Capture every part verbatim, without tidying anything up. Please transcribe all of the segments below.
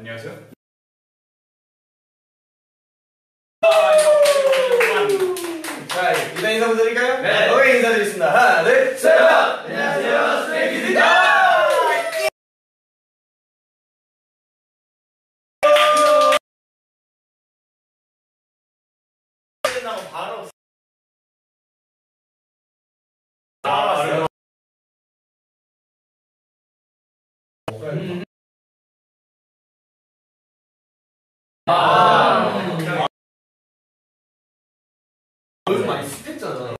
안녕하세요. 자, 일단 인사 부탁드릴까요? 네. 오케이, 인사드리겠습니다. 하나, 둘, 셋! 안녕하세요, 스트레이키즈입니다. 바로 아, 음. 아, 요즘 많이 습했잖아.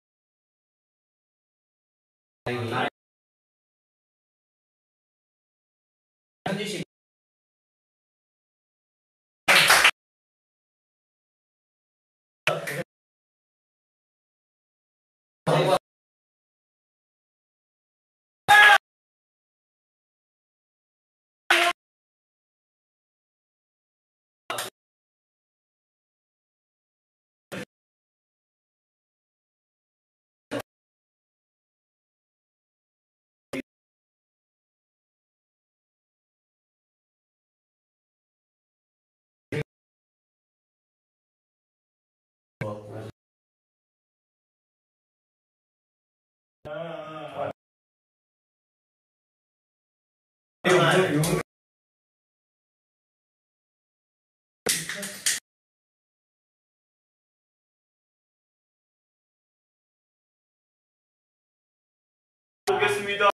현지 씨. 아,